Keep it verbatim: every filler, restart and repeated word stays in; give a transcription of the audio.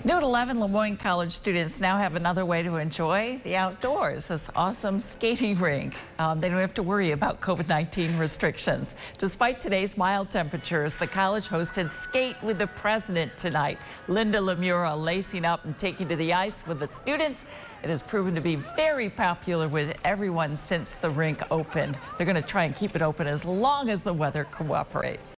New at eleven, Moyne College students now have another way to enjoy the outdoors, this awesome skating rink. Um, they don't have to worry about COVID nineteen restrictions. Despite today's mild temperatures, the college hosted Skate with the President tonight. Linda Lemura lacing up and taking to the ice with the students. It has proven to be very popular with everyone since the rink opened. They're going to try and keep it open as long as the weather cooperates.